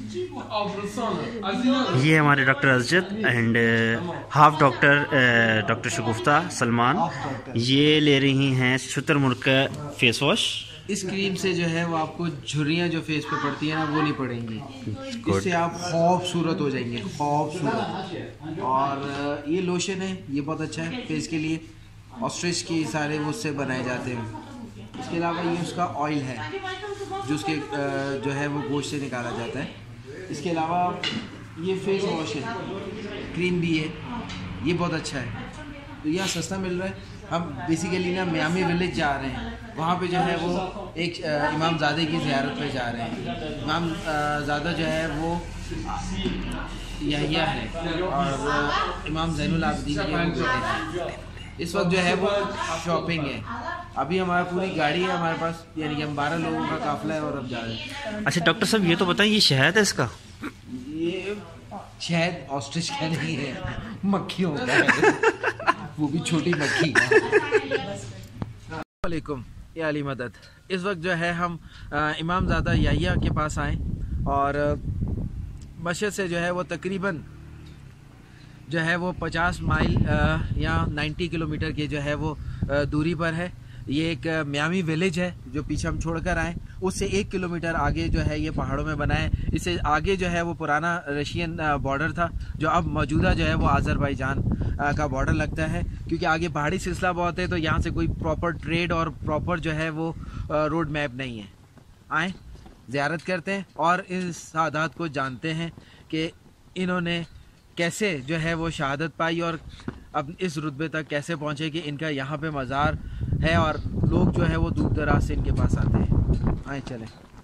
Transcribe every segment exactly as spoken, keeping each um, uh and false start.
یہ ہمارے ڈاکٹر ازجد اینڈ ہاف ڈاکٹر ڈاکٹر شگفتہ سلمان، یہ لے رہی ہیں شتر مرغ کا فیس واش۔ اس کریم سے جو ہے وہ آپ کو جھریاں جو فیس پہ پڑتی ہیں نا وہ نہیں پڑیں گی، اس سے آپ خوبصورت ہو جائیں گے، خوبصورت۔ اور یہ لوشن ہے، یہ بہت اچھا ہے فیس کے لیے، آسٹرچ کی سارے وہ اس سے بنائے جاتے ہیں۔ اس کے علاوہ یہ اس کا آئل ہے جو اس کے جو ہے وہ گوشت سے نکالا جاتا ہے۔ اس کے علاوہ یہ فیس واش ہے، کریم بھی ہے، یہ بہت اچھا ہے، تو یہاں سستا مل رہا ہے۔ ہم بیسیکلی نا میامی ولیج جا رہے ہیں، وہاں پہ جو ہے وہ ایک امام زادے کی زیارت پہ جا رہے ہیں۔ امام زادہ جو ہے وہ یحییٰ ہے اور امام زین العابدین کے بیٹے ہیں۔ اس وقت جو ہے وہ شاپنگ ہے، ابھی ہمارا پوری گاڑی ہے ہمارے پاس، یعنی کہ ہم بارہ لوگوں کا قافلہ ہے اور اب جا رہے ہیں۔ اچھا ڈاکٹر صاحب یہ تو بتائیں، یہ شہد ہے اس کا؟ یہ شہد آسٹرچ کا نہیں ہے، مکھیوں کا ہے، وہ بھی چھوٹی مکھی کا۔ السلام علیکم یا علی مدد۔ اس وقت جو ہے ہم امام زادہ یحییٰ کے پاس آئیں اور مشہد سے جو ہے وہ تقریباً جو ہے وہ پچاس مائل یا نائنٹی کلومیٹر کی جو ہے وہ دوری پر ہے۔ یہ ایک میامی ولیج ہے جو پیچھے ہم چھوڑ کر آئیں، اس سے ایک کلومیٹر آگے جو ہے یہ پہاڑوں میں بنا ہے۔ اس سے آگے جو ہے وہ پرانا رشین بارڈر تھا جو اب موجودہ جو ہے وہ آذربائیجان کا بارڈر لگتا ہے، کیونکہ آگے پہاڑی سلسلہ بہت ہے تو یہاں سے کوئی پراپر ٹریڈ اور پراپر جو ہے وہ روڈ میپ نہیں ہے۔ آئیں زیارت کرتے ہیں اور ان سعادات کو جانتے ہیں کہ انہوں نے کیسے جو ہے وہ شہادت پائی اور اب اس رتبے تک کیسے پہنچے کہ ان کا یہاں پہ مزار ہے اور لوگ جو ہے وہ دور دراز سے ان کے پاس آتے ہیں۔ آئیں چلیں۔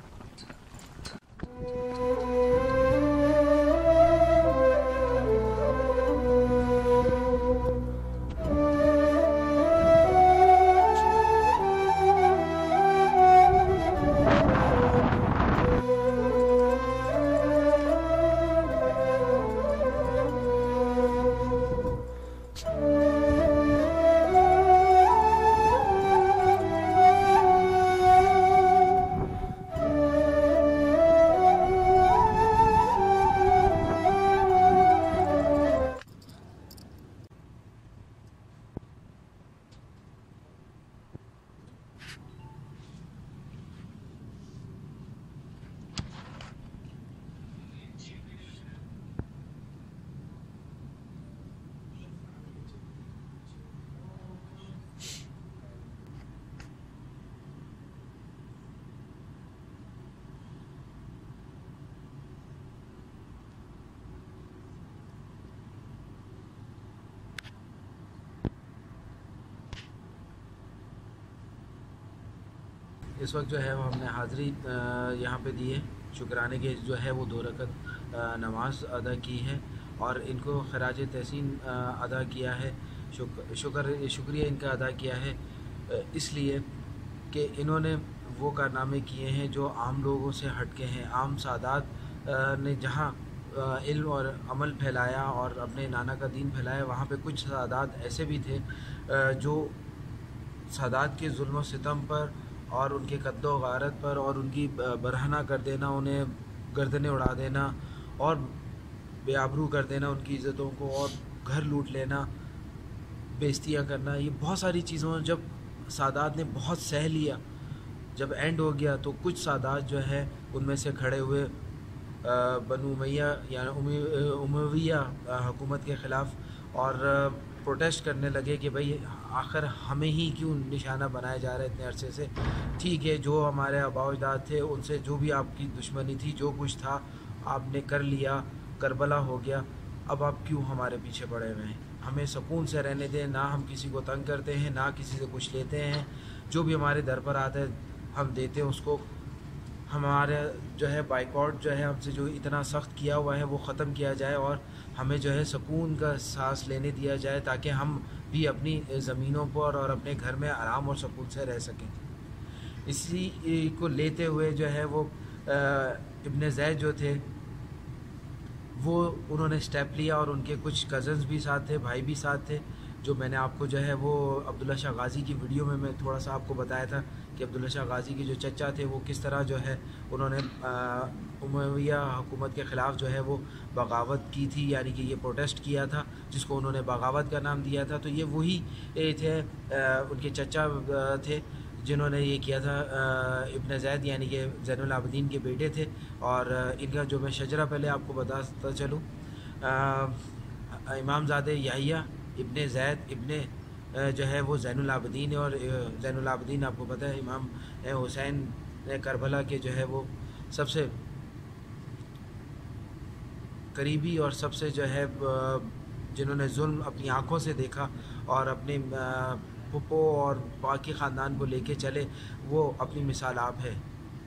اس وقت جو ہے وہ ہم نے حاضری یہاں پہ دی ہے، شکرانے کے جو ہے وہ دو رکعت نماز ادا کی ہے اور ان کو خراج تحسین ادا کیا ہے، شکر شکریہ ان کا ادا کیا ہے، اس لیے کہ انہوں نے وہ کارنامے کیے ہیں جو عام لوگوں سے ہٹ کے ہیں۔ عام سادات نے جہاں علم اور عمل پھیلایا اور اپنے نانا کا دین پھیلایا، وہاں پہ کچھ سادات ایسے بھی تھے جو سادات کے ظلم و ستم پر اور ان کے قتل و غارت پر اور ان کی برہنہ کر دینا، انہیں گردنیں اڑا دینا اور بے آبرو کر دینا ان کی عزتوں کو، اور گھر لوٹ لینا، بےزتیاں کرنا، یہ بہت ساری چیزوں جب سادات نے بہت سہ لیا، جب اینڈ ہو گیا تو کچھ سادات جو ہے ان میں سے کھڑے ہوئے بنو امیہ یعنی امویہ حکومت کے خلاف اور پروٹیسٹ کرنے لگے کہ بھئی آخر ہمیں ہی کیوں نشانہ بنایا جا رہا ہے اتنے عرصے سے، ٹھیک ہے جو ہمارے آباء و اجداد تھے ان سے جو بھی آپ کی دشمنی تھی، جو کچھ تھا آپ نے کر لیا، کربلا ہو گیا، اب آپ کیوں ہمارے پیچھے پڑے ہوئے ہیں، ہمیں سکون سے رہنے دیں، نہ ہم کسی کو تنگ کرتے ہیں، نہ کسی سے کچھ لیتے ہیں، جو بھی ہمارے در پر آتا ہے ہم دیتے ہیں اس کو، ہمارے جو ہے بائیکاٹ جو ہے ہم سے جو اتنا سخت کیا ہوا ہے وہ ختم کیا جائے اور ہمیں جو ہے سکون کا سانس لینے دیا جائے تاکہ ہم بھی اپنی زمینوں پر اور اپنے گھر میں آرام اور سکون سے رہ سکیں۔ اسی کو لیتے ہوئے جو ہے وہ ابن زید جو تھے وہ انہوں نے سٹیپ لیا اور ان کے کچھ کزنز بھی ساتھ تھے، بھائی بھی ساتھ تھے، جو میں نے آپ کو جو ہے وہ عبداللہ شاہ غازی کی ویڈیو میں میں تھوڑا سا آپ کو بتایا تھا کہ عبداللہ شاہ غازی کے جو چچا تھے وہ کس طرح جو ہے انہوں نے امویہ حکومت کے خلاف جو ہے وہ بغاوت کی تھی، یعنی کہ یہ پروٹیسٹ کیا تھا جس کو انہوں نے بغاوت کا نام دیا تھا. تو یہ وہی تھے، ان کے چچا تھے جنہوں نے یہ کیا تھا. ابن زید یعنی کہ زین العابدین کے بیٹے تھے. اور ان کا جو میں شجرہ پہلے آپ کو بتاتا چلوں، امام زادہ یحییٰ ابن زید ابن جو ہے وہ زین العابدین ہے. اور زین العابدین آپ کو پتہ ہے امام حسین کربلا کے جو ہے وہ سب سے قریبی اور سب سے جو ہے جنہوں نے ظلم اپنی آنکھوں سے دیکھا اور اپنے پھپھو اور باقی خاندان کو لے کے چلے، وہ اپنی مثال آپ ہے.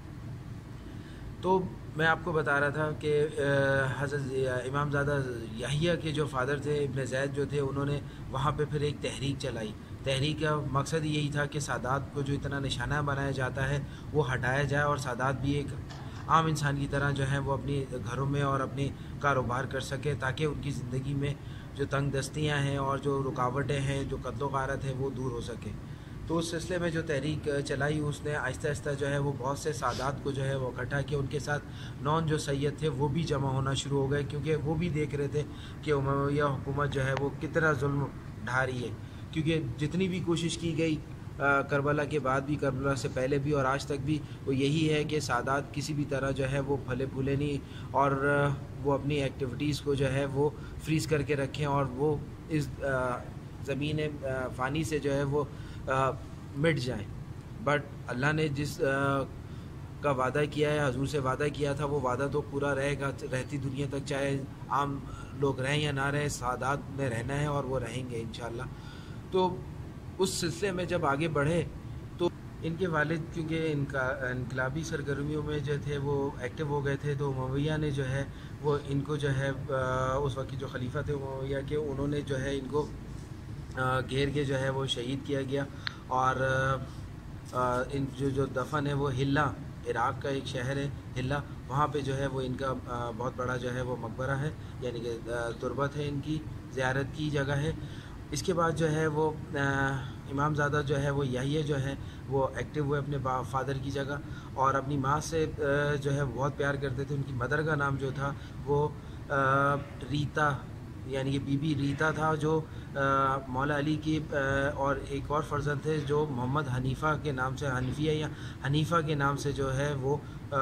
تو میں آپ کو بتا رہا تھا کہ حضرت امام زادہ یحییٰ کے جو فادر تھے ابن زید جو تھے، انہوں نے وہاں پہ پھر ایک تحریک چلائی. تحریک کا مقصد یہی تھا کہ سادات کو جو اتنا نشانہ بنایا جاتا ہے وہ ہٹایا جائے اور سادات بھی ایک عام انسان کی طرح جو ہے وہ اپنی گھروں میں اور اپنے کاروبار کر سکے، تاکہ ان کی زندگی میں جو تنگ دستیاں ہیں اور جو رکاوٹیں ہیں، جو قتل و غارت ہے، وہ دور ہو سکے. تو اس سلسلے میں جو تحریک چلائی اس نے آہستہ آہستہ جو ہے وہ بہت سے سادات کو جو ہے وہ اکٹھا کیا. ان کے ساتھ نون جو سید تھے وہ بھی جمع ہونا شروع ہو گئے، کیونکہ وہ بھی دیکھ رہے تھے کہ امویہ حکومت جو ہے وہ کتنا ظلم ڈھا رہی ہے. کیونکہ جتنی بھی کوشش کی گئی کربلا کے بعد بھی، کربلا سے پہلے بھی اور آج تک بھی، وہ یہی ہے کہ سادات کسی بھی طرح جو ہے وہ پھلے پھولے نہیں اور وہ اپنی ایکٹیویٹیز کو جو ہے وہ فریز کر کے رکھیں اور وہ اس زمین فانی سے جو ہے وہ مٹ جائیں. بٹ اللہ نے جس کا وعدہ کیا ہے، حضور سے وعدہ کیا تھا، وہ وعدہ تو پورا رہے گا رہتی دنیا تک، چاہے عام لوگ رہیں یا نہ رہیں، سادات میں رہنا ہے اور وہ رہیں گے انشاءاللہ. تو اس سلسلے میں جب آگے بڑھے تو ان کے والد کیونکہ ان کا انقلابی سرگرمیوں میں جو تھے وہ ایکٹیو ہو گئے تھے، تو امویہ نے جو ہے وہ ان کو جو ہے اس وقت جو خلیفہ تھے امویہ کے، انہوں نے جو ہے ان کو گھیر کے جو ہے وہ شہید کیا گیا. اور ان جو جو دفن ہے وہ ہلہ، عراق کا ایک شہر ہے ہلہ، وہاں پہ جو ہے وہ ان کا بہت بڑا جو ہے وہ مقبرہ ہے، یعنی کہ تربت ہے، ان کی زیارت کی جگہ ہے. اس کے بعد جو ہے وہ امام زادہ جو ہے وہ یحییٰ جو ہے وہ ایکٹیو ہوئے اپنے فادر کی جگہ، اور اپنی ماں سے جو ہے بہت پیار کرتے تھے. ان کی مدر کا نام جو تھا وہ ریتا، یعنی کہ بی بی ریتا تھا، جو مولا علی کی، اور ایک اور فرزند تھے جو محمد حنیفہ کے نام سے، حنفیہ یا حنیفہ کے نام سے جو ہے وہ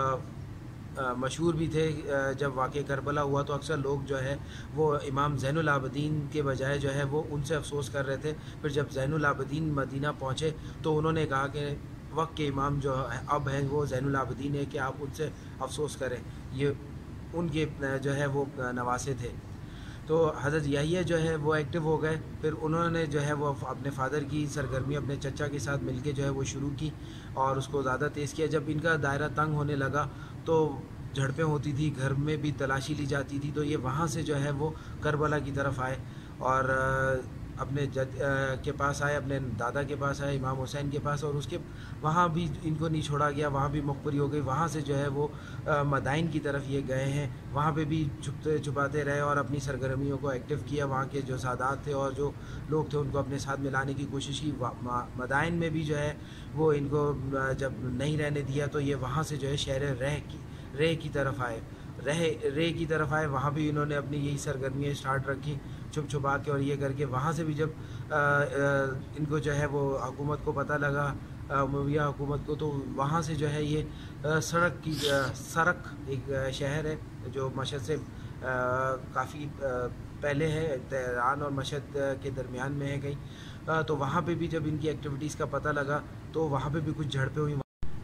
مشہور بھی تھے. جب واقعہ کربلا ہوا تو اکثر لوگ جو ہے وہ امام زین العابدین کے بجائے جو ہے وہ ان سے افسوس کر رہے تھے. پھر جب زین العابدین مدینہ پہنچے تو انہوں نے کہا کہ وقت کے امام جو اب ہیں وہ زین العابدین ہے، کہ آپ ان سے افسوس کریں، یہ ان کے جو ہے وہ نواسے تھے. تو حضرت یحییٰ جو ہے وہ ایکٹیو ہو گئے. پھر انہوں نے جو ہے وہ اپنے فادر کی سرگرمی اپنے چچا کے ساتھ مل کے جو ہے وہ شروع کی اور اس کو زیادہ تیز کیا. جب ان کا دائرہ تنگ ہونے لگا تو جھڑپیں ہوتی تھی، گھر میں بھی تلاشی لی جاتی تھی، تو یہ وہاں سے جو ہے وہ کربلا کی طرف آئے اور اپنے جد کے پاس آئے، اپنے دادا کے پاس آئے، امام حسین کے پاس، اور اس کے وہاں بھی ان کو نہیں چھوڑا گیا، وہاں بھی مخبری ہو گئی. وہاں سے جو ہے وہ مدائن کی طرف یہ گئے ہیں، وہاں پہ بھی چھپتے چھپاتے رہے اور اپنی سرگرمیوں کو ایکٹیو کیا. وہاں کے جو سادات تھے اور جو لوگ تھے ان کو اپنے ساتھ ملانے کی کوشش کی. مدائن میں بھی جو ہے وہ ان کو جب نہیں رہنے دیا تو یہ وہاں سے جو ہے شہر رہ کی رے کی طرف آئے رہ رے کی طرف آئے وہاں بھی انہوں نے اپنی یہی سرگرمیاں اسٹارٹ رکھی چھپ چھپا کے. اور یہ کر کے وہاں سے بھی جب ان کو جو ہے وہ حکومت کو پتہ لگا، امویہ حکومت کو، تو وہاں سے جو ہے یہ سڑک کی سرک ایک شہر ہے جو مشہد سے کافی پہلے ہے، تہران اور مشہد کے درمیان میں ہے کہیں. تو وہاں پہ بھی جب ان کی ایکٹیویٹیز کا پتہ لگا تو وہاں پہ بھی کچھ جھڑپیں ہوئی.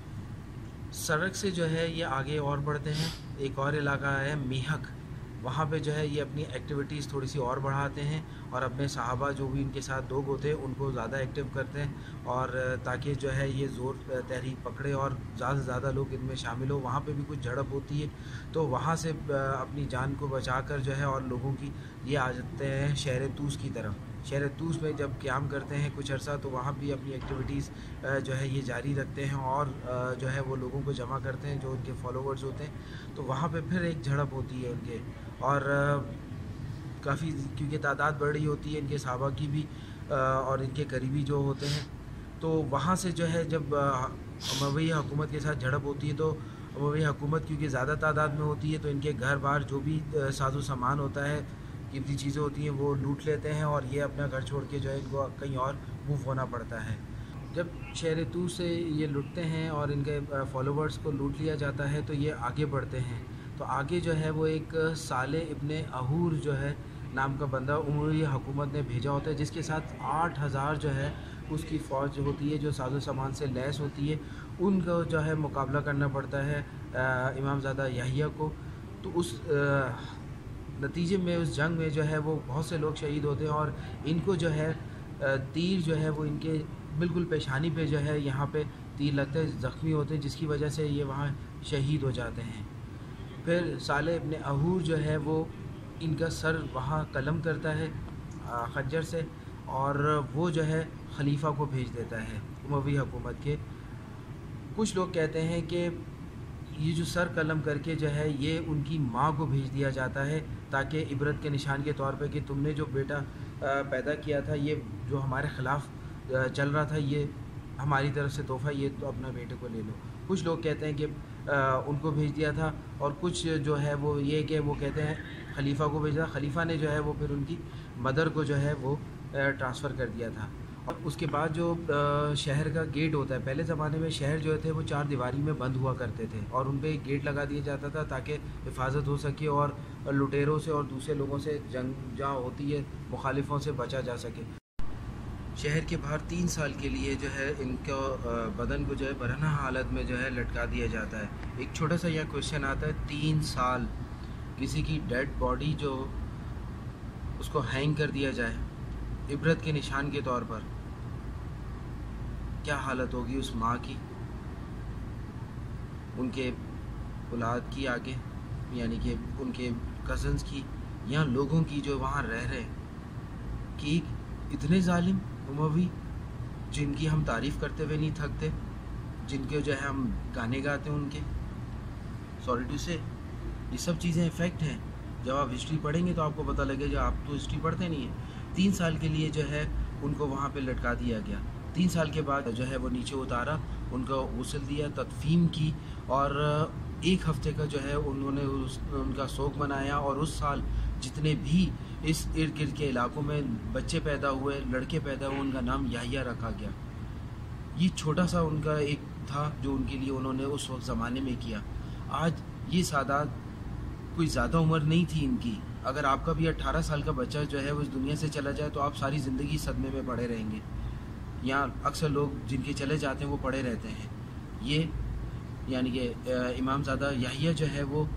سڑک سے جو ہے یہ آگے اور بڑھتے ہیں، ایک اور علاقہ ہے میحک، وہاں پہ جو ہے یہ اپنی ایکٹیویٹیز تھوڑی سی اور بڑھاتے ہیں اور اپنے صحابہ جو بھی ان کے ساتھ لوگ ہوتے ہیں ان کو زیادہ ایکٹیو کرتے ہیں، اور تاکہ جو ہے یہ زور تحریک پکڑے اور زیادہ سے زیادہ لوگ ان میں شامل ہو. وہاں پہ بھی کچھ جھڑپ ہوتی ہے تو وہاں سے اپنی جان کو بچا کر جو ہے اور لوگوں کی یہ آ جاتے ہیں شہر طوس کی طرف. شہر طوس میں جب قیام کرتے ہیں کچھ عرصہ تو وہاں بھی اپنی ایکٹیویٹیز جو ہے یہ جاری رکھتے ہیں اور جو ہے وہ لوگوں کو جمع کرتے ہیں جو ان کے فالوورز ہوتے ہیں. تو وہاں پہ پھر ایک جھڑپ ہوتی ہے ان کے، اور کافی کیونکہ تعداد بڑھ رہی ہوتی ہے ان کے صحابہ کی بھی، اور ان کے قریبی جو ہوتے ہیں، تو وہاں سے جو ہے جب اموی حکومت کے ساتھ جھڑپ ہوتی ہے تو اموی حکومت کیونکہ زیادہ تعداد میں ہوتی ہے تو ان کے گھر بار جو بھی ساز و سامان ہوتا ہے، قیمتی چیزیں ہوتی ہیں، وہ لوٹ لیتے ہیں اور یہ اپنا گھر چھوڑ کے جو ہے ان کو کہیں اور موو ہونا پڑتا ہے۔ جب شہر طوس سے یہ لٹتے ہیں اور ان کے فالوورز کو لوٹ لیا جاتا ہے تو یہ آگے بڑھتے ہیں، تو آگے جو ہے وہ ایک صالح ابن اہور جو ہے نام کا بندہ اموی حکومت نے بھیجا ہوتا ہے، جس کے ساتھ آٹھ ہزار جو ہے اس کی فوج ہوتی ہے جو ساز و سامان سے لیس ہوتی ہے، ان کو جو ہے مقابلہ کرنا پڑتا ہے امام زادہ یحییٰ کو۔ تو اس نتیجے میں اس جنگ میں جو ہے وہ بہت سے لوگ شہید ہوتے ہیں اور ان کو جو ہے تیر جو ہے وہ ان کے بالکل پیشانی پہ جو ہے یہاں پہ تیر لگتا ہے، زخمی ہوتے ہیں، جس کی وجہ سے یہ وہاں شہید ہو جاتے ہیں۔ پھر صالح ابن اہور جو ہے وہ ان کا سر وہاں قلم کرتا ہے خنجر سے اور وہ جو ہے خلیفہ کو بھیج دیتا ہے اموی حکومت کے۔ کچھ لوگ کہتے ہیں کہ یہ جو سر قلم کر کے جو ہے یہ ان کی ماں کو بھیج دیا جاتا ہے تاکہ عبرت کے نشان کے طور پہ کہ تم نے جو بیٹا پیدا کیا تھا، یہ جو ہمارے خلاف چل رہا تھا، یہ ہماری طرف سے تحفہ، یہ تو اپنا بیٹے کو لے لو۔ کچھ لوگ کہتے ہیں کہ ان کو بھیج دیا تھا اور کچھ جو ہے وہ یہ کہ وہ کہتے ہیں خلیفہ کو بھیجا، خلیفہ نے جو ہے وہ پھر ان کی مدر کو جو ہے وہ ٹرانسفر کر دیا تھا۔ اور اس کے بعد جو شہر کا گیٹ ہوتا ہے، پہلے زمانے میں شہر جو تھے وہ چار دیواری میں بند ہوا کرتے تھے اور ان پہ ایک گیٹ لگا دیا جاتا تھا تاکہ حفاظت ہو سکے اور لٹیروں سے اور دوسرے لوگوں سے جنگ جہاں ہوتی ہے مخالفوں سے بچا جا سکے۔ شہر کے باہر تین سال کے لیے جو ہے ان کو بدن کو جو ہے برہنہ حالت میں جو ہے لٹکا دیا جاتا ہے۔ ایک چھوٹا سا یہ کویشچن آتا ہے، تین سال کسی کی ڈیڈ باڈی جو اس کو ہینگ کر دیا جائے عبرت کے نشان کے طور پر، کیا حالت ہوگی اس ماں کی، ان کے اولاد کی آگے، یعنی کہ ان کے کزنز کی یا لوگوں کی جو وہاں رہ رہے کہ اتنے ظالم اموی جن کی ہم تعریف کرتے ہوئے نہیں تھکتے، جن کے جو ہے ہم گانے گاتے ہیں ان کے، سوری ٹو سے یہ سب چیزیں افیکٹ ہیں۔ جب آپ ہسٹری پڑھیں گے تو آپ کو پتہ لگے جو آپ تو ہسٹری پڑھتے نہیں ہیں۔ تین سال کے لیے جو ہے ان کو وہاں پہ لٹکا دیا گیا۔ تین سال کے بعد جو ہے وہ نیچے اتارا، ان کو غسل دیا، تدفین کی اور ایک ہفتے کا جو ہے انہوں نے اس ان کا سوگ منایا اور اس سال جتنے بھی اس ارد گرد کے علاقوں میں بچے پیدا ہوئے، لڑکے پیدا ہوئے، ان کا نام یحییٰ رکھا گیا۔ یہ چھوٹا سا ان کا ایک تھا جو ان کے لیے انہوں نے اس وقت زمانے میں کیا۔ آج یہ سادات کوئی زیادہ عمر نہیں تھی ان کی، اگر آپ کا بھی اٹھارہ سال کا بچہ جو ہے وہ اس دنیا سے چلا جائے تو آپ ساری زندگی صدمے میں پڑے رہیں گے۔ یہاں اکثر لوگ جن کے چلے جاتے ہیں وہ پڑے رہتے ہیں۔ یہ یعنی کہ امام زادہ یحییٰ جو ہے وہ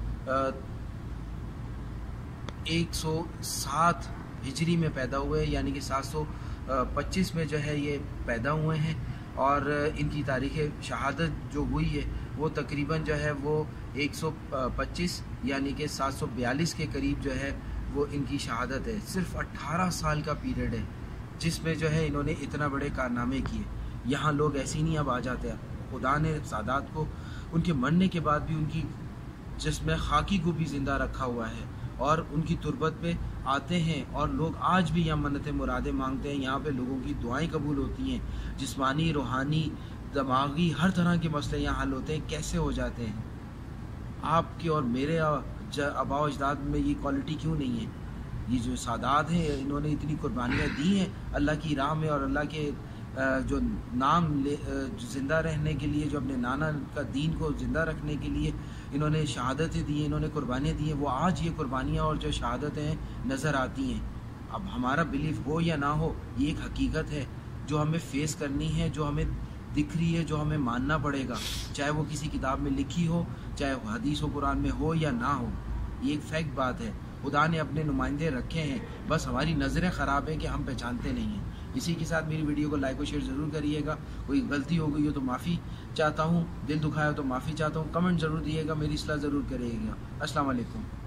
ایک سو سات ہجری میں پیدا ہوئے، یعنی کہ سات سو پچیس میں جو ہے یہ پیدا ہوئے ہیں اور ان کی تاریخ شہادت جو ہوئی ہے وہ تقریباً جو ہے وہ ایک سو پچیس یعنی کہ سات سو بیالیس کے قریب جو ہے وہ ان کی شہادت ہے۔ صرف اٹھارہ سال کا پیریڈ ہے جس میں جو ہے انہوں نے اتنا بڑے کارنامے کیے۔ یہاں لوگ ایسے ہی نہیں اب آ جاتے ہیں۔ خدا نے سادات کو ان کے مرنے کے بعد بھی ان کی جسم خاکی کو بھی زندہ رکھا ہوا ہے اور ان کی تربت پہ آتے ہیں اور لوگ آج بھی یہاں منتیں مرادیں مانگتے ہیں۔ یہاں پہ لوگوں کی دعائیں قبول ہوتی ہیں، جسمانی، روحانی، دماغی، ہر طرح کے مسئلے یہاں حل ہوتے ہیں۔ کیسے ہو جاتے ہیں؟ آپ کے اور میرے آباء و اجداد میں یہ کوالٹی کیوں نہیں ہے؟ یہ جو سادات ہیں انہوں نے اتنی قربانیاں دی ہیں اللہ کی راہ میں اور اللہ کے جو نام زندہ رہنے کے لیے، جو اپنے نانا کا دین کو زندہ رکھنے کے لیے انہوں نے شہادتیں دی ہیں، انہوں نے قربانیاں دی ہیں، وہ آج یہ قربانیاں اور جو شہادتیں نظر آتی ہیں۔ اب ہمارا بلیف ہو یا نہ ہو، یہ ایک حقیقت ہے جو ہمیں فیس کرنی ہے، جو ہمیں دکھ رہی ہے، جو ہمیں ماننا پڑے گا، چاہے وہ کسی کتاب میں لکھی ہو، چاہے وہ حدیث و قرآن میں ہو یا نہ ہو۔ یہ ایک فیکٹ بات ہے۔ خدا نے اپنے نمائندے رکھے ہیں، بس ہماری نظریں خراب ہیں کہ ہم پہچانتے نہیں ہیں۔ اسی کے ساتھ میری ویڈیو کو لائک و شیئر ضرور کریے گا۔ کوئی غلطی ہو گئی ہو تو معافی چاہتا ہوں، دل دکھایا ہو تو معافی چاہتا ہوں، کمنٹ ضرور دیے گا، میری اصلاح ضرور کریے گا۔ السلام علیکم۔